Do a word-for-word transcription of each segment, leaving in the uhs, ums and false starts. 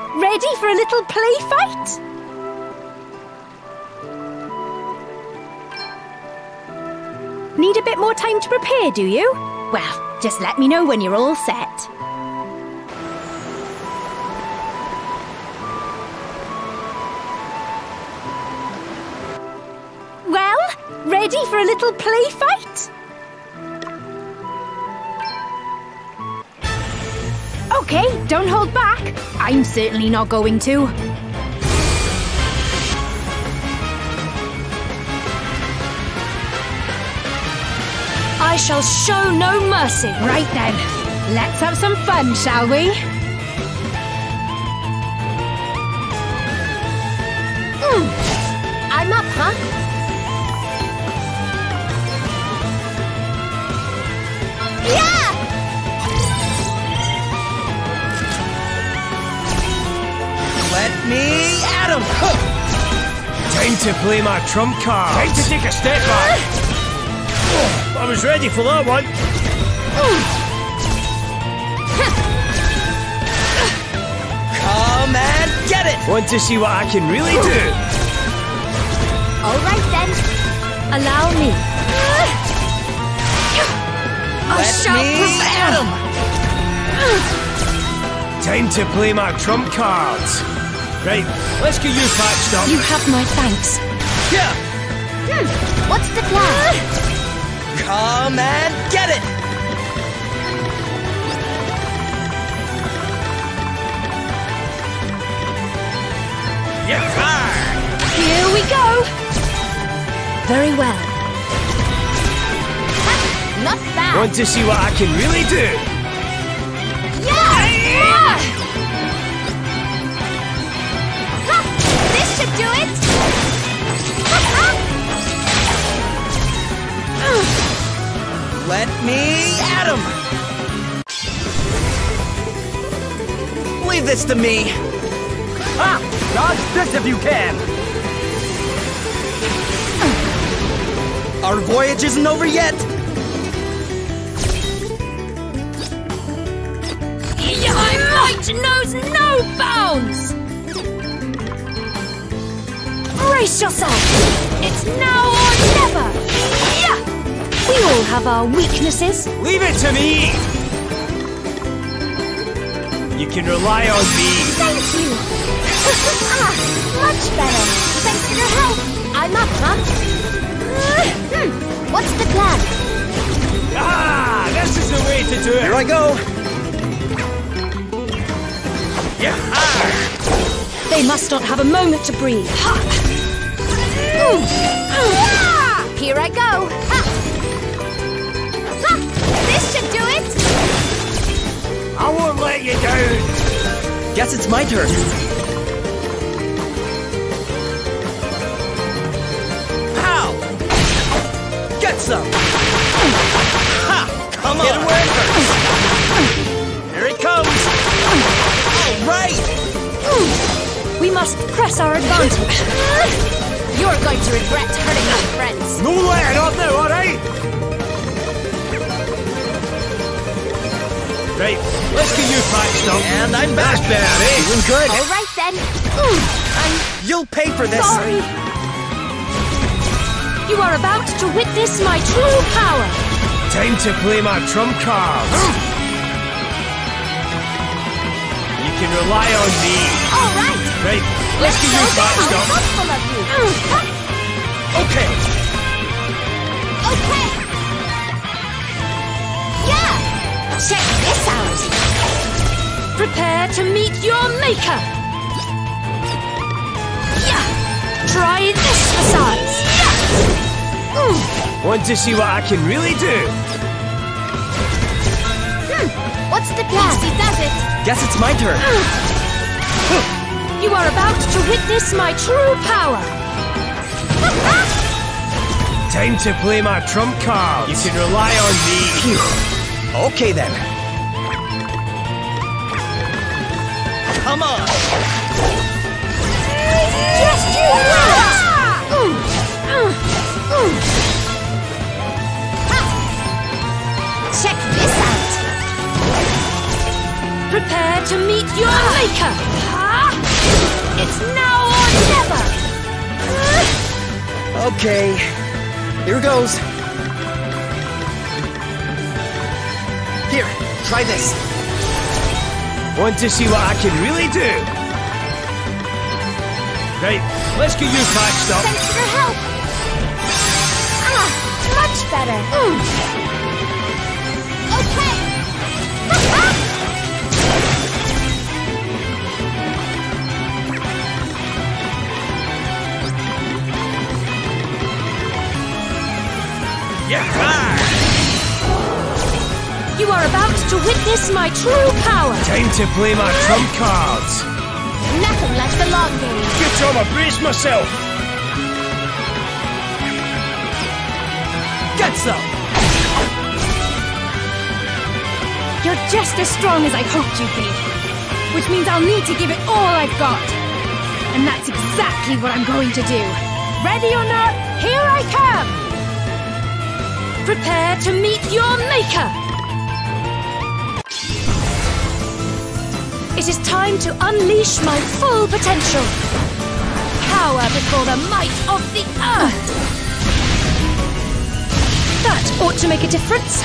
ready for a little play fight? Need a bit more time to prepare, do you? Well, just let me know when you're all set. Well, ready for a little play fight? Okay, don't hold back. I'm certainly not going to. I shall show no mercy. Right then, let's have some fun, shall we? Mm. I'm up, huh? Yeah! Let me at him! Time to play my trump card. Time to take a step back. Oh, I was ready for that one. Come and get it! Want to see what I can really do? All right then. Allow me. I Let shall me prevail. at him! Time to play my trump cards. Right, let's get you patched up. You have my thanks. Yeah! Hmm. What's the plan? Come and get it! Yeah! Here we go. Very well. Ha, not bad. Want to see what I can really do? Yeah! Yeah! Ha, this should do it. Let me at him! Leave this to me! Ah! Dodge this if you can! Our voyage isn't over yet! My might knows no bounds! Brace yourself! It's now or never! Yeah! We all have our weaknesses. Leave it to me! You can rely on me. Thank you! Ah, much better. Thanks for your help. I'm up, huh? Hmm. What's the plan? Ah! This is the way to do it! Here I go! Yeah! They must not have a moment to breathe. Ha. Mm. Ah. Here I go. Ha. Ha. This should do it. I won't let you down! Guess it's my turn. Pow! Get some! Ha! Come on! Hit where it hurts! Here it comes! All right! We must press our advantage. You're going to regret hurting my friends. No letting up now, alright? Right, let's get you patched up. And I'm back! That's better, eh? Doing good! All right then. I'm You'll pay for this! sorry. You are about to witness my true power. Time to play my trump cards. You can rely on me. All right. Right, let's get you patched up. Thoughtful of you. Okay. Okay. Yeah. Check this out. Prepare to meet your maker. Yeah. Try this for size. Yeah. Mm. Want to see what I can really do? Hmm. What's the plan? He does it. Guess it's my turn. You are about to witness my true power. Time to play my trump cards. You can rely on me. Phew. Okay then. Come on. Just you wait! Mm. Mm. Mm. Ha. Check this out. Prepare to meet your maker. Ha! It's now or never! Okay, here goes. Here, try this. Want to see what I can really do? Right, let's get you patched up. Thanks for your help! Ah, much better. Mm. Okay! Yeah! You are about to witness my true power! Time to play my trump cards. Nothing like the long game. Good job, I braced myself. Get some! You're just as strong as I hoped you'd be. Which means I'll need to give it all I've got. And that's exactly what I'm going to do. Ready or not, here I come! Prepare to meet your maker! It is time to unleash my full potential. Cower before the might of the earth. That ought to make a difference.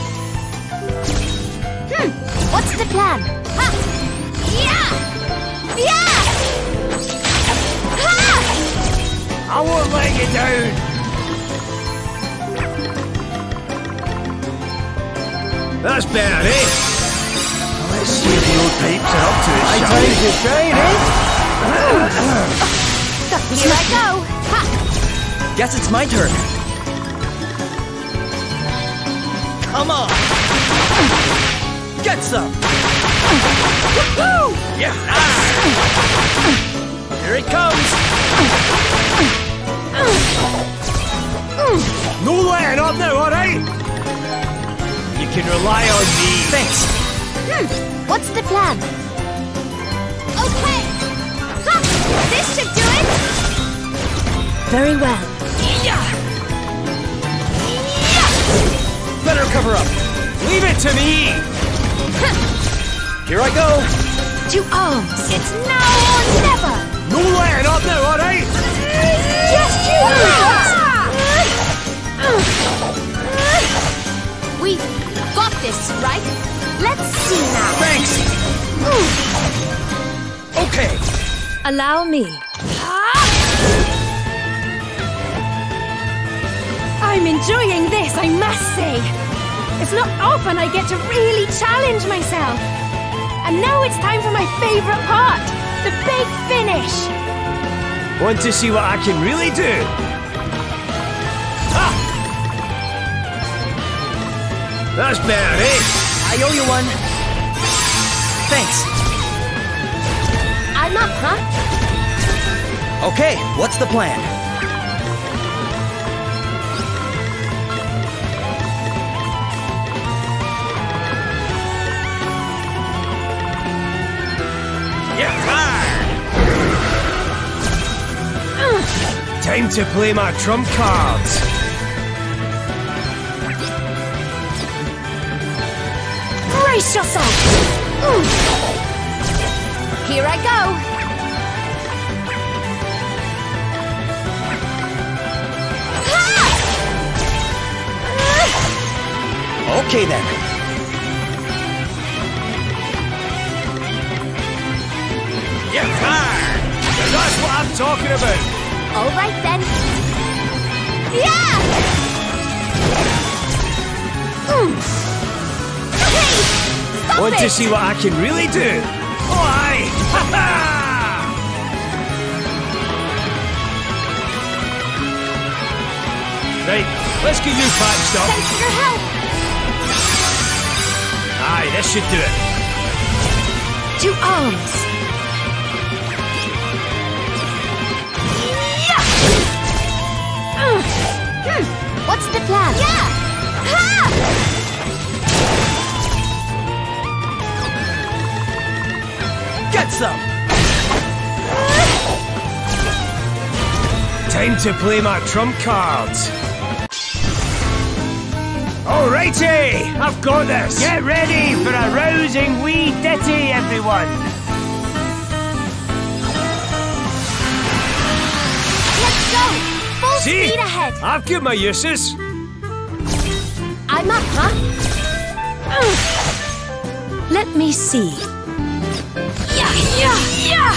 Hmm, what's the plan? Ha! Yeah! Yeah! Ha! I won't let you down. That's better, eh? Let's see if the old pipes are up to it, My shall time we? to shine, eh? Here I go! Ha! Guess it's my turn. Come on! Get some! Woo! Yeah! Here it comes! No letting up now, alright? You can rely on me. Thanks. Hmm, what's the plan? Okay! Ha! This should do it! Very well. Yeah! Better cover up. Leave it to me. Here I go. To arms! It's now or never! No letting up now, alright? Just you wait! We've got this, right? Let's see now. Thanks. Okay. Allow me. I'm enjoying this, I must say. It's not often I get to really challenge myself. And now it's time for my favorite part, the big finish. Want to see what I can really do? Ha! That's better, eh? I owe you one. Thanks. I'm up, huh? Okay, what's the plan? Time to play my trump cards. Brace yourself! Ooh. Here I go! Okay then. Yeah, that's what I'm talking about. All right then. Yeah! Mm. Hey! Stop Want it! to see what I can really do? Oh, aye! Ha ha! Right, let's get you patched up. Thanks for your help. Aye, this should do it. To arms. Hmm. What's the plan? Yeah! Ha! Get some! Time to play my trump cards. Alrighty, I've got this. Get ready for a rousing wee ditty, everyone. See? Speed ahead. I've got my uses. I'm up, huh? Let me see. Yeah, yeah, yeah!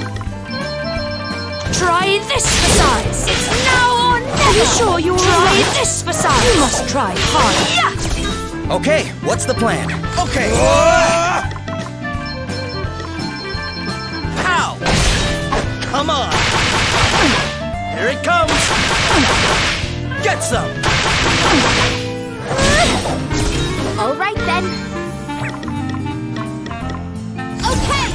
Try this for size. It's now or never! Are you sure you're Try right? this for size! You must try harder. Yeah! Okay, what's the plan? Okay. Ow! Come on! Here it comes. Get some! All right then. Okay.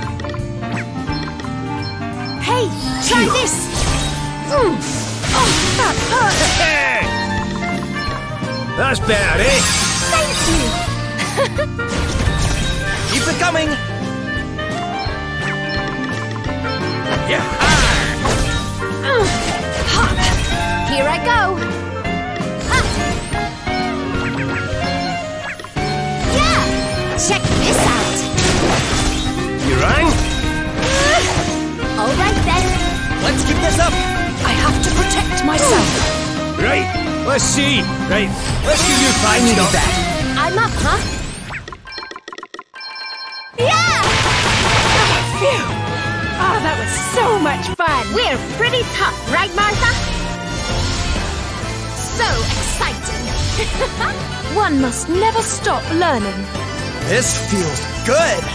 Hey, try this. Mm. Oh, that hurt. Hey! That's better, eh? Thank you. Keep it coming! Yeah. Mm. Ha. Here I go. Ha. Yeah. Check this out. You rang? All right then. Let's keep this up! I have to protect myself. Right. Let's see. Right. Let's give you I five needed stop. that! I'm up, huh? Yeah! Phew! Oh, that was so much fun. We're pretty tough, right, Martha? So exciting! One must never stop learning. This feels good!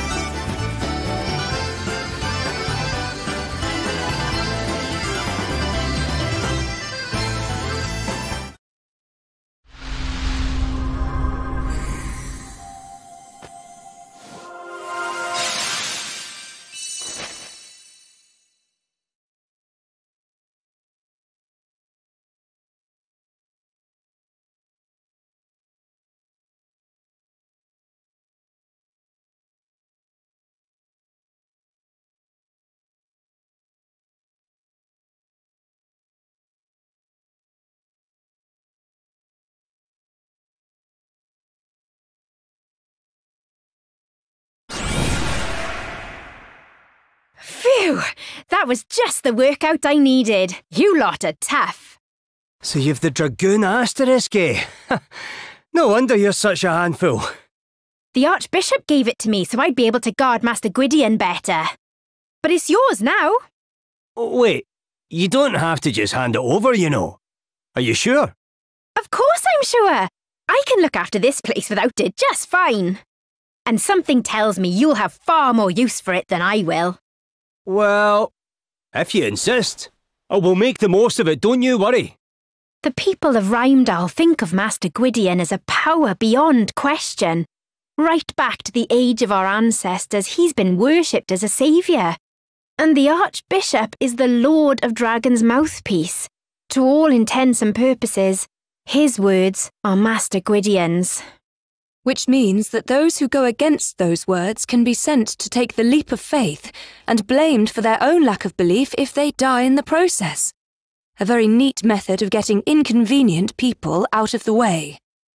Phew! That was just the workout I needed. You lot are tough. So you've the Dragoon asterisk, eh? No wonder you're such a handful. The Archbishop gave it to me so I'd be able to guard Master Gwydion better. But it's yours now. Oh, wait, you don't have to just hand it over, you know. Are you sure? Of course I'm sure. I can look after this place without it just fine. And something tells me you'll have far more use for it than I will. Well, if you insist, I will make the most of it, don't you worry. The people of Rymdal think of Master Gwydion as a power beyond question. Right back to the age of our ancestors, he's been worshipped as a saviour. And the Archbishop is the Lord of Dragon's mouthpiece. To all intents and purposes, his words are Master Gwydion's. Which means that those who go against those words can be sent to take the leap of faith and blamed for their own lack of belief if they die in the process. A very neat method of getting inconvenient people out of the way.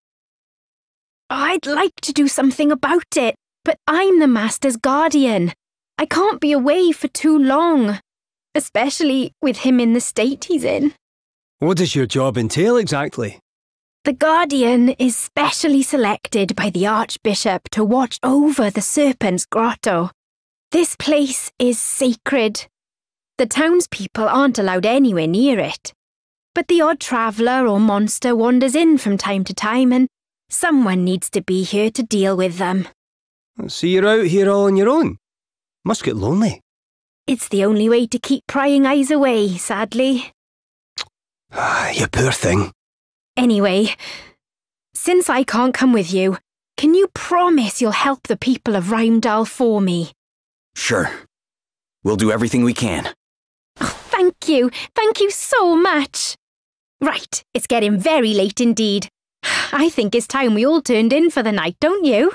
I'd like to do something about it, but I'm the Master's guardian. I can't be away for too long, especially with him in the state he's in. What does your job entail exactly? The Guardian is specially selected by the Archbishop to watch over the Serpent's Grotto. This place is sacred. The townspeople aren't allowed anywhere near it. But the odd traveller or monster wanders in from time to time and someone needs to be here to deal with them. So you're out here all on your own? Must get lonely. It's the only way to keep prying eyes away, sadly. Ah, you poor thing. Anyway, since I can't come with you, can you promise you'll help the people of Rymdal for me? Sure. We'll do everything we can. Oh, thank you. Thank you so much. Right, it's getting very late indeed. I think it's time we all turned in for the night, don't you?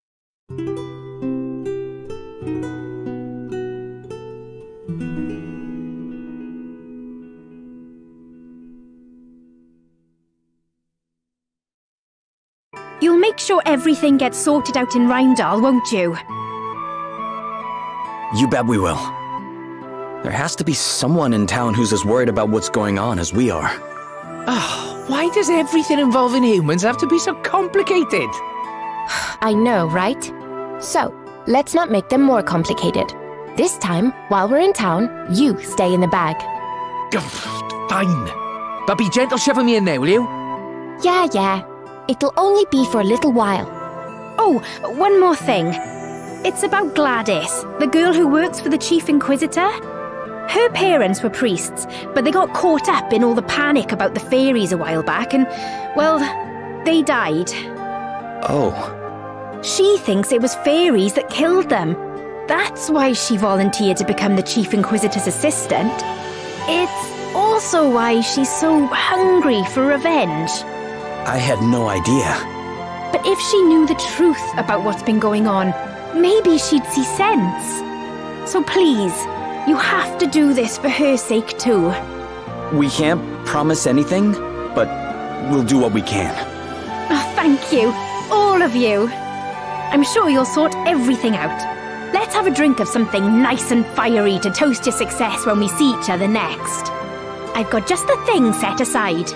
You'll make sure everything gets sorted out in Rymdal, won't you? You bet we will. There has to be someone in town who's as worried about what's going on as we are. Oh, why does everything involving humans have to be so complicated? I know, right? So, let's not make them more complicated. This time, while we're in town, you stay in the bag. Fine. But be gentle shoving me in there, will you? Yeah, yeah. It'll only be for a little while. Oh, one more thing. It's about Gladys, the girl who works for the Chief Inquisitor. Her parents were priests, but they got caught up in all the panic about the fairies a while back and, well, they died. Oh. She thinks it was fairies that killed them. That's why she volunteered to become the Chief Inquisitor's assistant. It's also why she's so hungry for revenge. I had no idea. But if she knew the truth about what's been going on, maybe she'd see sense. So please, you have to do this for her sake too. We can't promise anything, but we'll do what we can. Oh, thank you, all of you. I'm sure you'll sort everything out. Let's have a drink of something nice and fiery to toast your success when we see each other next. I've got just the thing set aside.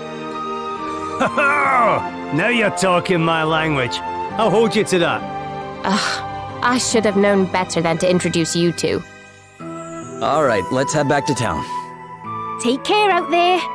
Now you're talking my language. I'll hold you to that. Ugh, I should have known better than to introduce you two. All right, let's head back to town. Take care out there.